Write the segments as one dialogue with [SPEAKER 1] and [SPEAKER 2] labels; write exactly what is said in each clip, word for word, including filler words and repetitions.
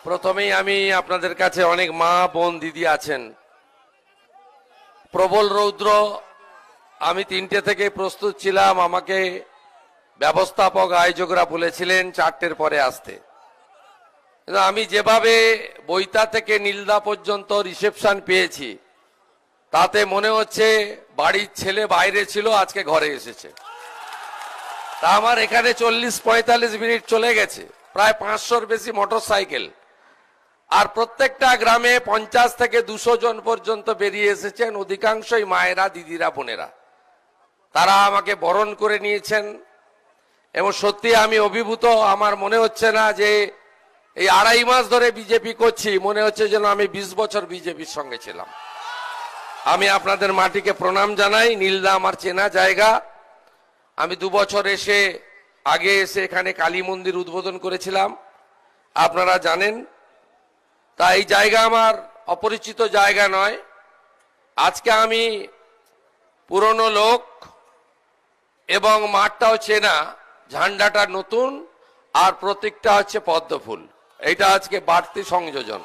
[SPEAKER 1] প্রথমেই আমি আপনাদের কাছে অনেক মা বোন দিদি আছেন, প্রবল রৌদ্র, আমি তিনটে থেকে প্রস্তুত ছিলাম, আমাকে ব্যবস্থাপক আয়োজকরা বলেছিলেন চারটের পরে আসতে। আমি যেভাবে বইতা থেকে নীলদা পর্যন্ত রিসেপশন পেয়েছি তাতে মনে হচ্ছে বাড়ির ছেলে বাইরে ছিল, আজকে ঘরে এসেছে। তা আমার এখানে চল্লিশ পঁয়তাল্লিশ মিনিট চলে গেছে, প্রায় পাঁচশোর বেশি মোটর সাইকেল, আর প্রত্যেকটা গ্রামে পঞ্চাশ থেকে দুশো জন পর্যন্ত বেরিয়ে এসেছেন, অধিকাংশই মায়েরা, দিদিরা, বোনেরা। তারা আমাকে বরণ করে নিয়েছেন এবং সত্যি আমি অভিভূত। আমার মনে হচ্ছে না যে এই আড়াই মাস ধরে বিজেপি করছি, মনে হচ্ছে যেন আমি বিশ বছর বিজেপির সঙ্গে ছিলাম। আমি আপনাদের মাটিকে প্রণাম জানাই। নীলদা আমার চেনা জায়গা, আমি দু বছর এসে আগে এসে এখানে কালী মন্দির উদ্বোধন করেছিলাম, আপনারা জানেন। তা এই জায়গা আমার অপরিচিত জায়গা নয়। আজকে আমি পুরনো লোক এবং মাঠটাও চেনা, ঝান্ডাটা নতুন আর প্রতীকটা হচ্ছে পদ্মফুল, এইটা আজকে বাড়তি সংযোজন।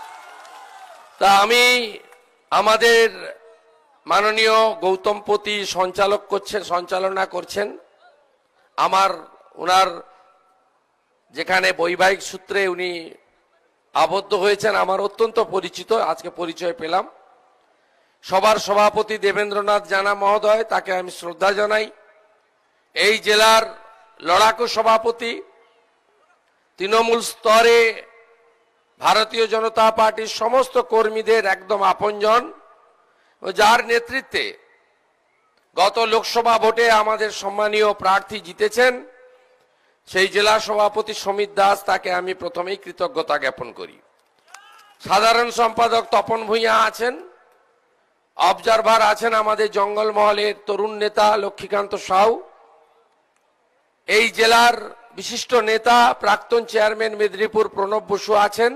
[SPEAKER 1] তা আমি আমাদের মাননীয় গৌতম পতি সঞ্চালক করছেন, সঞ্চালনা করছেন। আমার ওনার যেখানে বৈবাহিক সূত্রে উনি আবদ্ধ হয়েছেন, আমার অত্যন্ত পরিচিত, আজকে পরিচয় পেলাম। সবার সভাপতি দেবেন্দ্রনাথ জানা মহোদয়, তাকে আমি শ্রদ্ধা জানাই। এই জেলার লড়াকু সভাপতি, তৃণমূল স্তরে ভারতীয় জনতা পার্টির সমস্ত কর্মীদের একদম আপনজন, যার নেতৃত্বে গত লোকসভা ভোটে আমাদের সম্মানীয় প্রার্থী জিতেছেন, সেই জেলা সভাপতি সমিত দাস, তাকে আমি প্রথমেই কৃতজ্ঞতা জ্ঞাপন করি। সাধারণ সম্পাদক তপন ভূঁইয়া আছেন, অবজারভার আছেন আমাদের জঙ্গলমহলের তরুণ নেতা লক্ষ্মীকান্ত সাউ, এই জেলার বিশিষ্ট নেতা প্রাক্তন চেয়ারম্যান মেদিনীপুর প্রণব বসু আছেন,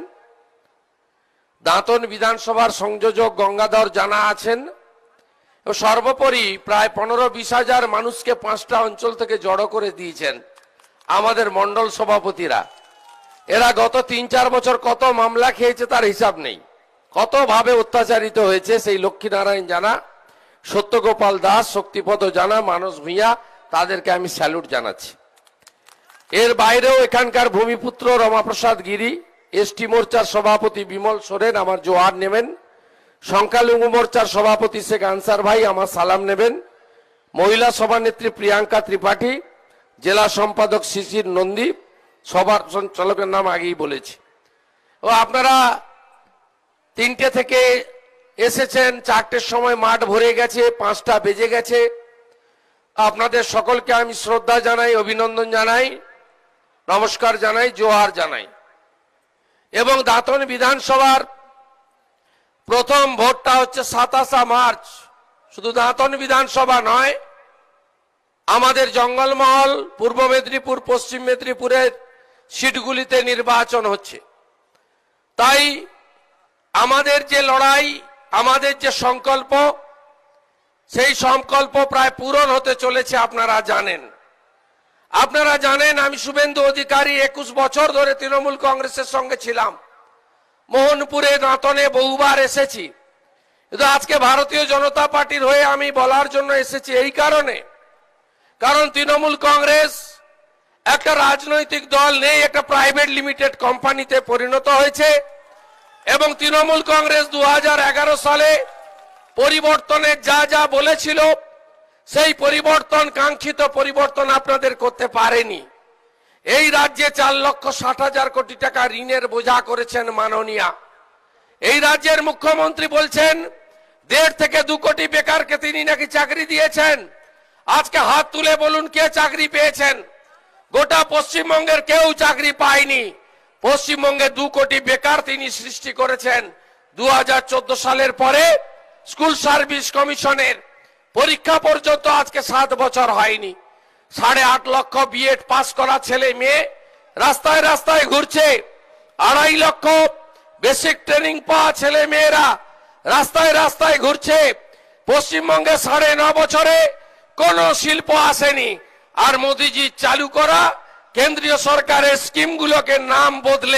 [SPEAKER 1] দাঁতন বিধানসভার সংযোজক গঙ্গাধর জানা আছেন, ও সর্বোপরি প্রায় পনেরো বিশ হাজার মানুষকে পাঁচটা অঞ্চল থেকে জড়ো করে দিয়েছেন আমাদের মন্ডল সভাপতিরা। এরা গত তিন চার বছর কত মামলা খেয়েছে তার হিসাব নেই, কত ভাবে অত্যাচারিত হয়েছে। সেই লক্ষ্মীনারায়ণ জানা, সত্যগোপাল দাস, শক্তিপদ জানা, মানস ভূঁইয়া, তাদেরকে আমি স্যালুট জানাচ্ছি। এর বাইরেও এখানকার ভূমিপুত্র রমাপ্রসাদ গিরি, এসটি মোর্চার সভাপতি বিমল সোরেন আমার জোয়ার নেবেন, সংখ্যালঘু মোর্চার সভাপতি শেখ আনসার ভাই আমার সালাম নেবেন, মহিলা সভানেত্রী প্রিয়াঙ্কা ত্রিপাঠী, জেলা সম্পাদক শিশির নন্দী, সভার সঞ্চালকের নাম আগেই বলেছি। ও আপনারা তিনটে থেকে এসেছেন, চারটের সময় মাঠ ভরে গেছে, পাঁচটা বেজে গেছে। আপনাদের সকলকে আমি শ্রদ্ধা জানাই, অভিনন্দন জানাই, নমস্কার জানাই, জোহার জানাই। এবং দাঁতন বিধানসভার প্রথম ভোটটা হচ্ছে সাতাশে মার্চ। শুধু দাঁতন বিধানসভা নয়, আমাদের জঙ্গলমহল, পূর্ব মেদিনীপুর, পশ্চিম মেদিনীপুরের সিটগুলিতে নির্বাচন হচ্ছে। তাই আমাদের যে লড়াই, আমাদের যে সংকল্প, সেই সংকল্প প্রায় পূরণ হতে চলেছে। আপনারা জানেন, আপনারা জানেন আমি শুভেন্দু অধিকারী একুশ বছর ধরে তৃণমূল কংগ্রেসের সঙ্গে ছিলাম, মোহনপুরে, দাঁতনে বহুবার এসেছি। কিন্তু আজকে ভারতীয় জনতা পার্টির হয়ে আমি বলার জন্য এসেছি এই কারণে, কারণ তৃণমূল কংগ্রেস একটা রাজনৈতিক দল নেই, একটা প্রাইভেট লিমিটেড কোম্পানিতে পরিণত হয়েছে। এবং তৃণমূল কংগ্রেস দু হাজার এগারো সালে পরিবর্তনের যা যা বলেছিল, সেই পরিবর্তন, কাঙ্ক্ষিত পরিবর্তন আপনাদের করতে পারেনি। এই রাজ্যে চার লক্ষ ষাট হাজার কোটি টাকা ঋণের বোঝা করেছেন মাননীয়া। এই রাজ্যের মুখ্যমন্ত্রী বলছেন দেড় থেকে দু কোটি বেকারকে তিনি নাকি চাকরি দিয়েছেন। আজকে হাত তুলে বলুন কে চাকরি পেয়েছেন? গোটা পশ্চিমবঙ্গের কেউ চাকরি পায়নি। পশ্চিমবঙ্গে দু কোটি বেকার তিনি সৃষ্টি করেছেন। দু হাজার চোদ্দ সালের পরে স্কুল সার্ভিস কমিশনের পরীক্ষা পর্যন্ত আজকে সাত বছর হয়নি। সাড়ে আট লক্ষ বিএড পাস করা ছেলে মেয়ে রাস্তায় রাস্তায় ঘুরছে। আড়াই লক্ষ বেসিক ট্রেনিং পাওয়া ছেলে মেয়েরা রাস্তায় রাস্তায় ঘুরছে। পশ্চিমবঙ্গে সাড়ে ন বছরে কোনো শিল্প আসেনি। আর মোদিজি চালু করা কেন্দ্রীয় সরকারের স্কিমগুলোকে নাম বদলে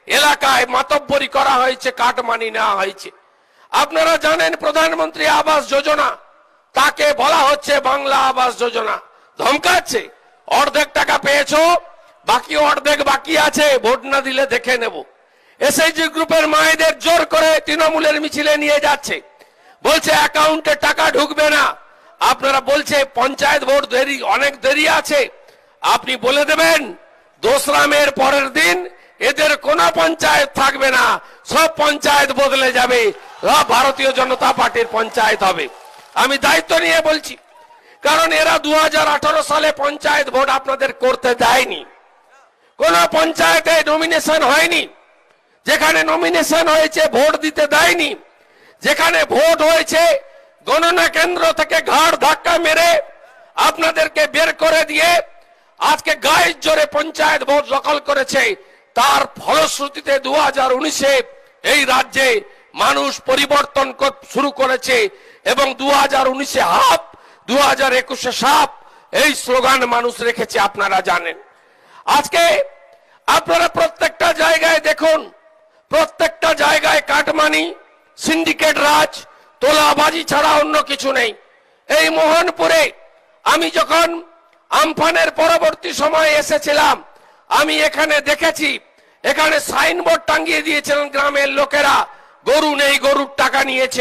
[SPEAKER 1] এলাকায় মাতব্বরি করা হয়েছে, কাটমানি নেওয়া হয়েছে। আপনারা জানেন প্রধানমন্ত্রী আবাস যোজনা, তাকে বলা হচ্ছে বাংলা আবাস যোজনা, ধমকাচ্ছে অর্ধেক টাকা পেয়েছো, বাকি অর্ধেক বাকি আছে, ভোট না দিলে দেখে নেব। এসএইচজি গ্রুপের মায়েদের জোর করে তৃণমূলের মিছিলে নিয়ে যাচ্ছে, বলছে অ্যাকাউন্টে টাকা ঢুকবে না। আপনারা বলছে পঞ্চায়েত ভোট দেরি, অনেক দেরি আছে। আপনি বলে দেবেন দোসরা মের পরের দিন এদের কোন পঞ্চায়েত থাকবে না, সব পঞ্চায়েত বদলে যাবে, সব ভারতীয় জনতা পার্টির পঞ্চায়েত হবে। আমি দায়িত্ব নিয়ে বলছি, কারণ এরা দু হাজার আঠারো সালে পঞ্চায়েত ভোট আপনাদের করতে দেয়নি। কোন পঞ্চায়েতে নমিনেশন হয়নি, যেখানে নমিনেশন হয়েছে ভোট দিতে দেয়নি। যেখানে ভোট হয়েছে গণনা কেন্দ্র থেকে ঘাড় ধাক্কা মেরে আপনাদেরকে বের করে দিয়ে আজকে গায়ের জোরে পঞ্চায়েত ভোট দখল করেছে। তার ফলশ্রুতিতে দু হাজার উনিশে এই রাজ্যে মানুষ পরিবর্তন শুরু করেছে এবং দু হাজার উনিশে হাফ, দু হাজার একুশে সাপ, এই স্লোগান মানুষ রেখেছে, আপনারা জানেন। আজকে আপনারা প্রত্যেকটা জায়গায় দেখুন, প্রত্যেকটা জায়গায় কাটমানি, সিন্ডিকেট রাজ, তোলাবাজি ছাড়া অন্য কিছু নেই। এই মোহনপুরে আমি যখন আমফানের পরবর্তী সময়ে এসেছিলাম, আমি এখানে দেখেছি, এখানে সাইনবোর্ড টাঙ্গিয়ে দিয়েছিলেন গ্রামের লোকেরা, গরু নেই গরুর টাকা নিয়েছে,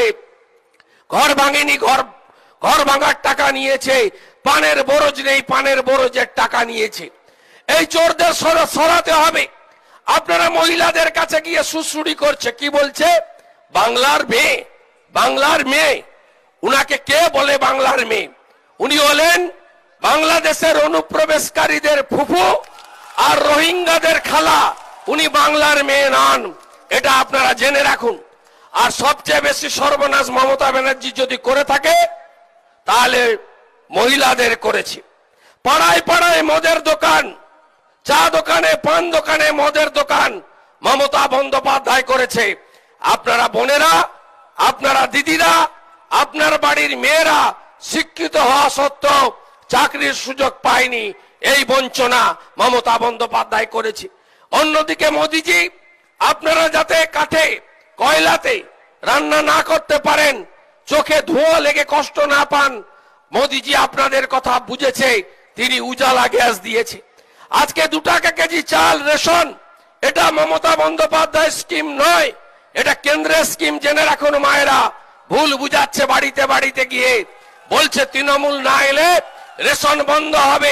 [SPEAKER 1] ঘর ভাঙেনি ঘর ঘর ভাঙার টাকা নিয়েছে, পানের বরজ নেই পানের বরজের টাকা নিয়েছে। এই চোরদের সরাতে হবে। আপনারা মহিলাদের কাছে গিয়ে সুশ্রুড়ি করছে, কি বলছে? বাংলার মেয়ে, বাংলার মেয়ে। উনাকে কে বলে বাংলার মেয়ে? উনি হলেন বাংলাদেশের অনুপ্রবেশকারীদের ফুফু আর রোহিঙ্গাদের খালা। উনি বাংলার মেয়ে নন, এটা আপনারা জেনে রাখুন। আর সবচেয়ে বেশি সর্বনাশ মমতা ব্যানার্জি যদি করে থাকে তাহলে মহিলাদের করেছে। পাড়ায় পাড়ায় মদের দোকান, চা দোকানে, পান দোকানে মদের দোকান মমতা বন্দ্যোপাধ্যায় করেছে। আপনারা বোনেরা, আপনারা দিদিরা, আপনার বাড়ির মেয়েরা শিক্ষিত হওয়া সত্ত্বেও চাকরির সুযোগ পায়নি, এই বঞ্চনা মমতা বন্দ্যোপাধ্যায় করেছে। অন্যদিকে মোদিজি আপনারা যাতে কাঠে কয়লাতে রান্না না করতে পারেন, চোখে ধোঁয়া লেগে কষ্ট না পান, মোদিজি আপনাদের কথা বুঝেছে, তিনি উজালা গ্যাস দিয়েছে। আজকে দু টাকা কেজি চাল রেশন, এটা মমতা বন্দ্যোপাধ্যায় স্কিম নয়, এটা কেন্দ্রের স্কিম, জেনে রাখুন মায়েরা। ভুল বুঝাচ্ছে বাড়িতে বাড়িতে গিয়ে, বলছে তৃণমূল না এলে রেশন বন্ধ হবে।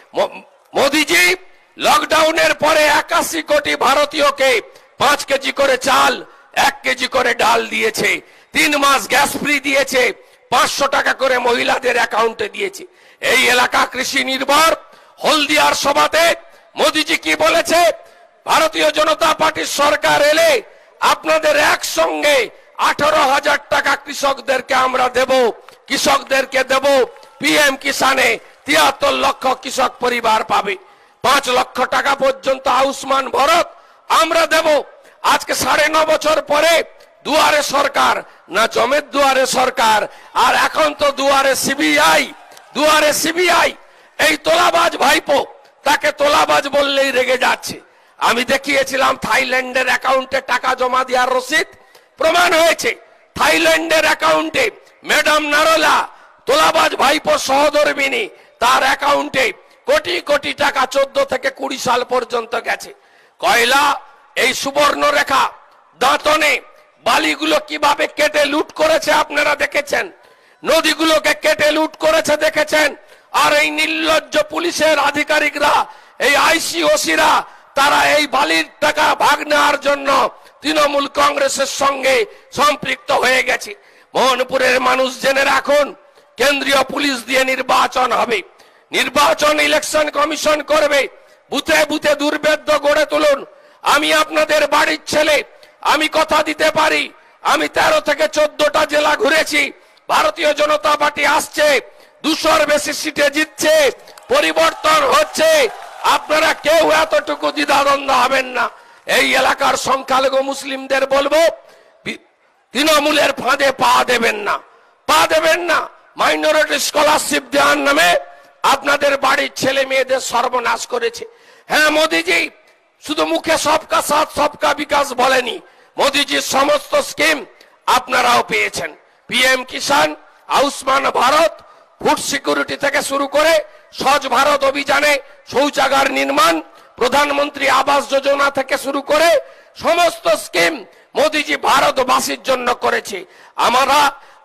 [SPEAKER 1] মোদিজি লকডাউনের পরে একাশি কোটি ভারতীয়কে পাঁচ কেজি করে চাল, এক কেজি করে ডাল দিয়েছে, তিন মাস গ্যাস ফ্রি দিয়েছে, পাঁচশো টাকা করে মহিলাদের অ্যাকাউন্টে দিয়েছে। এই এলাকা কৃষি নির্ভর। হলদিয়ার সভাতে মোদিজি কি বলেছে? ভারতীয় জনতা পার্টির সরকার এলে আপনাদের একসঙ্গে আঠারো হাজার টাকা কৃষকদেরকে আমরা দেব, কৃষকদেরকে দেব পিএম কিষানে, তিয়াত্তর লক্ষ কৃষক পরিবার পাবে, পাঁচ লক্ষ টাকা পর্যন্ত আয়ুষ্মান ভারত আমরা দেব। আজকে সাড়ে ন বছর পরে দুয়ারে সরকার, না জমের দুয়ারে সরকার, আর এখন তো দুয়ারে সিবিআই, দুয়ারে সিবিআই। এই তোলাবাজ ভাইপো, তাকে তোলাবাজ বললেই রেগে যাচ্ছে। আমি দেখিয়েছিলাম থাইল্যান্ডের অ্যাকাউন্টে টাকা জমা দেওয়ার রসিদ, প্রমাণ হয়েছে থাইল্যান্ডের অ্যাকাউন্টে ম্যাডাম নারোলা, তোলাবাজ ভাইপো সহধর্মিনী, তার অ্যাকাউন্টে কোটি কোটি টাকা চোদ্দ থেকে কুড়ি সাল পর্যন্ত গেছে। কয়লা, এই সুবর্ণ রেখা, দাঁতনে বালিগুলো কিভাবে কেটে লুট করেছে আপনারা দেখেছেন, নদীগুলোকে কেটে লুট করেছে দেখেছেন। আর এই নির্লজ্জ পুলিশের আধিকারিকরা, এই আইসিওসিরা, তারা এই বালির টাকা ভাগ নেওয়ার জন্য তৃণমূল কংগ্রেসের সঙ্গে সম্পৃক্ত হয়ে গেছে। মোহনপুরের মানুষ জেনে রাখুন, কেন্দ্রীয় পুলিশ দিয়ে নির্বাচন হবে, নির্বাচন ইলেকশন কমিশন করবে, বুথে বুথে দুর্ভেদ্য গড়ে তুলুন। আমি আপনাদের বাড়ির ছেলে, আমি কথা দিতে পারি, আমি তেরো থেকে চোদ্দটা জেলা ঘুরেছি, ভারতীয় জনতা পার্টি আসছে, দুশোর বেশি সিটে জিতছে, পরিবর্তন হচ্ছে। আপনারা কেউ এতটুকু দ্বিধাদ্বন্দ্ব হবেন না। এই এলাকার সংখ্যালঘু মুসলিমদের বলবো, তৃণমূলের ফাঁদে পা দেবেন না, পা দেবেন না। মাইনরিটি স্কলারশিপ দেওয়ার নামে আপনাদের বাড়ির ছেলে মেয়েদের সর্বনাশ করেছে। হ্যাঁ মোদিজি, শুধু মুখে সবকা সাথ সবকা বিকাশ বলেনি, মোদিজির সমস্ত স্কিম আপনারাও পেয়েছেন। PM Kisan, Ayushman Bharat, food security থেকে শুরু করে স্বচ্ছ ভারত অভিযানে শৌচাগার নির্মাণ, প্রধানমন্ত্রী আবাস যোজনা থেকে শুরু করে সমস্ত স্কিম মোদিজি ভারতবাসীর জন্য করেছে। আমরা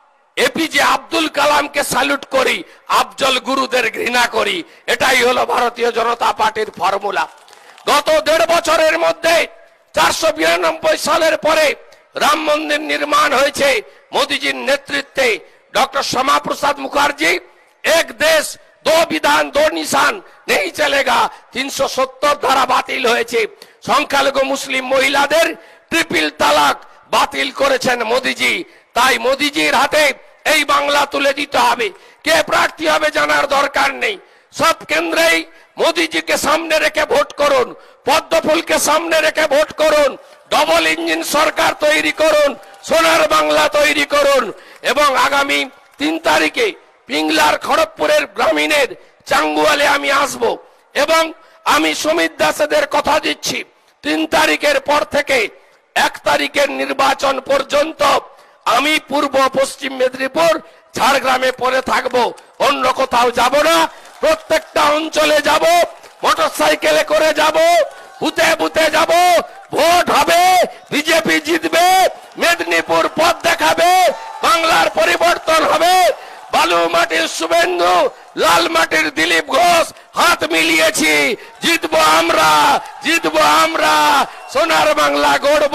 [SPEAKER 1] এপিজে আব্দুল কালামকে স্যালুট করি, আফজল গুরুদের ঘৃণা করি। এটাই হলো ভারতীয় জনতা পার্টির ফর্মুলা। গত দেড় বছরের মধ্যে চারশো বিরানব্বই সালের পরে রাম মন্দির নির্মাণ হয়েছে মোদিজির নেতৃত্বে। ডক্টর শ্যামা প্রসাদ মুখার্জি, এক দেশ দো বিধান দো নিশান নেই চলেগা, তিনশো সত্তর ধারা বাতিল হয়েছে। সংখ্যালঘু মুসলিম মহিলাদের ট্রিপল তালাক বাতিল করেছেন মোদিজি। তাই মোদিজির হাতে এই বাংলা তুলে দিতে হবে। কে প্রার্থী হবে জানার দরকার নেই, সব কেন্দ্রেই মোদিজিকে সামনে রেখে ভোট করুন, পদ্মফুলকে সামনে রেখে ভোট করুন, ডবল ইঞ্জিন সরকার তৈরি করুন, সোনার বাংলা তৈরি করুন। এবং আগামী তিন তারিখে পিংলার খড়গপুরের গ্রামীণের চাঙ্গুয়ালে আমি আসব এবং আমি সমিত দাসেদের কথা দিচ্ছি, তিন তারিখের পর থেকে এক তারিখের নির্বাচন পর্যন্ত আমি পূর্ব পশ্চিম মেদিনীপুর ঝাড়গ্রামে পড়ে থাকবো, অন্য কোথাও যাব না। প্রত্যেকটা অঞ্চলে যাব, মোটর সাইকেলে করে যাব, বুথে বুথে যাব, ভোট হবে, বিজেপি জিতবে, মেদিনীপুর পথ দেখাবে, বাংলার পরিবর্তন হবে। বালু মাটির শুভেন্দু, লাল মাটির দিলীপ ঘোষ হাত মিলিয়েছি, জিতবো আমরা, জিতবো আমরা, সোনার বাংলা গড়ব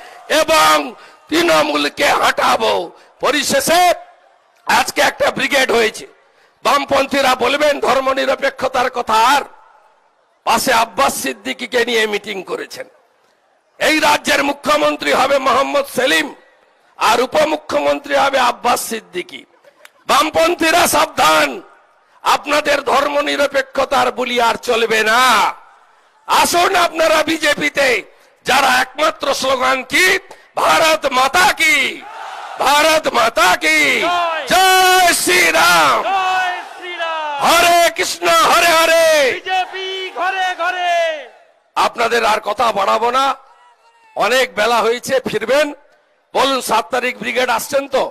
[SPEAKER 1] এবং তৃণমূলকে হাঁটাবো। পরিশেষে আজকে একটা ব্রিগেড হয়েছে, বামপন্থীরা বলবেন ধর্ম নিরপেক্ষতার কথা, আর পাশে আব্বাস সিদ্দিকীকে নিয়ে মিটিং করেছেন। এই রাজ্যের মুখ্যমন্ত্রী হবে মোহাম্মদ সেলিম আর উপমুখ্যমন্ত্রী হবে আব্বাস সিদ্দিকী। বামপন্থীরা সাবধান, আপনাদের ধর্ম নিরপেক্ষতার বুলি আর চলবে না। আসুন আপনারা বিজেপিতে, যারা একমাত্র স্লোগান কি, ভারত মাতা কি, ভারত মাতা কি, জয় শ্রী রাম, হরে কৃষ্ণ হরে হরে।
[SPEAKER 2] বিজেপি ঘরে ঘরে।
[SPEAKER 1] আপনাদের আর কথা বাড়াবো না, অনেক বেলা হয়েছে, ফিরবেন। বলুন সাত তারিখ ব্রিগেড আসছেন তো?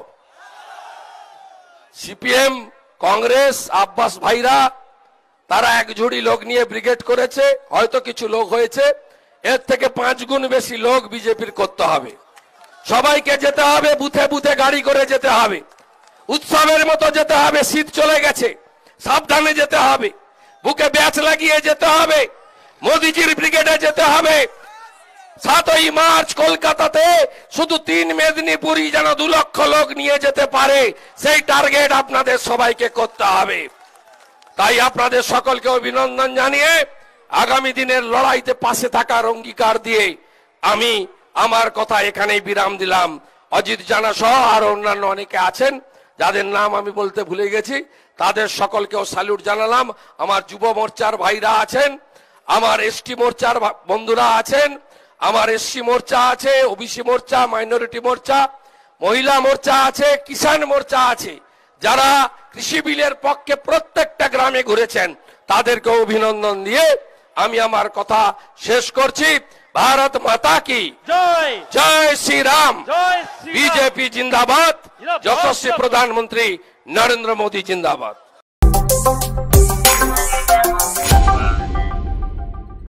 [SPEAKER 1] সিপিএম, কংগ্রেস, আব্বাস ভাইরা তারা এক ঝুড়ি লোক নিয়ে ব্রিগেড করেছে, হয়তো কিছু লোক হয়েছে, এর থেকে পাঁচ গুণ বেশি লোক বিজেপির করতে হবে। সবাইকে যেতে হবে, বুথে বুথে গাড়ি করে যেতে হবে, উৎসবের মতো যেতে হবে। শীত চলে গেছে, সাবধানে যেতে হবে, বুকে ব্যাচ লাগিয়ে যেতে হবে, মোদিজির ব্রিগেডে যেতে হবে। সাতই মার্চ কলকাতাতে শুধু তিন মেদিনীপুরই যেন দু লক্ষ লোক নিয়ে যেতে পারে, সেই টার্গেট আপনাদের সবাইকে করতে হবে। তাই আপনাদের সকলকে অভিনন্দন জানিয়ে আগামী দিনের লড়াইতে পাশে থাকার অঙ্গীকার দিয়ে আমি আমার কথা এখানেই বিরাম দিলাম। অজিত জানা সহ আর অন্যান্য অনেকে আছেন যাদের নাম আমি বলতে ভুলে গেছি, তাদের সকলকেও স্যালুট জানালাম। আমার যুব মোর্চার ভাইরা আছেন, আমার এসটি মোর্চার বন্ধুরা আছেন, আমার এসসি মোর্চা আছে, ওবিসি মোর্চা, মাইনরিটি মোর্চা, মহিলা মোর্চা আছে, কিষাণ মোর্চা আছে, যারা কৃষি বিলের পক্ষে প্রত্যেকটা গ্রামে ঘুরেছেন, তাদেরকে অভিনন্দন দিয়ে আমি আমার কথা শেষ করছি। ভারত মাতা কি
[SPEAKER 2] জয়,
[SPEAKER 1] জয় শ্রী রাম,
[SPEAKER 2] জয় শ্রী রাম।
[SPEAKER 1] বিজেপি জিন্দাবাদ, যশস্বী প্রধানমন্ত্রী নরেন্দ্র মোদী জিন্দাবাদ।